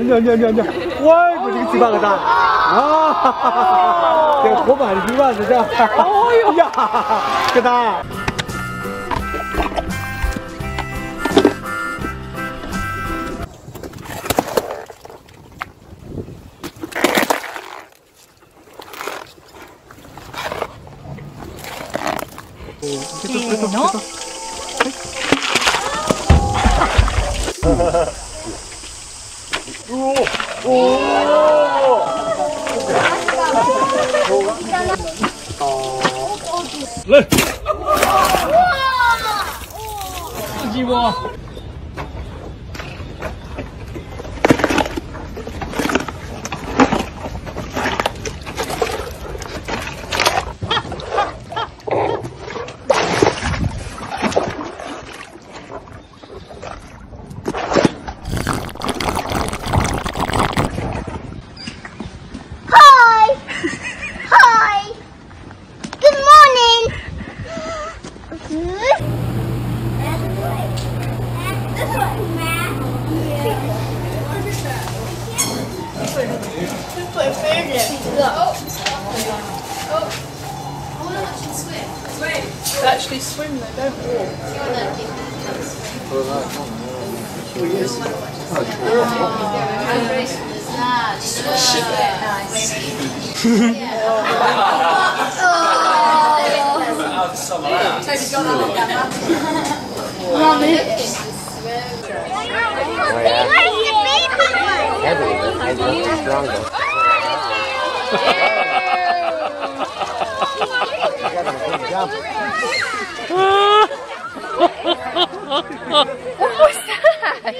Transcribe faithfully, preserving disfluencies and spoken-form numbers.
尿尿尿尿！哇，我这个鸡巴可大啊！这个活板的鸡巴是这样。哦呦呀，可大！ せーの。 おお来，刺激不？ They actually swim, they don't walk. What was that?